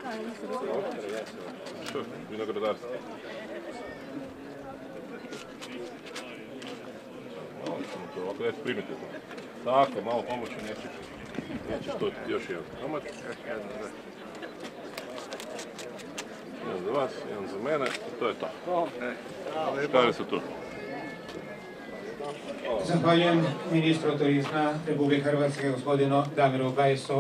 Što? Vinogradarstvo. Malo ćemo to, ovako neće primiti to. Tako, malo pomoći neće što još jedan komad. Jedan za vas, jedan za mene i to je to. Škare su tu. Zahvaljujem ministru turizma Republike Hrvatske gospodinu Damiru Bajsu.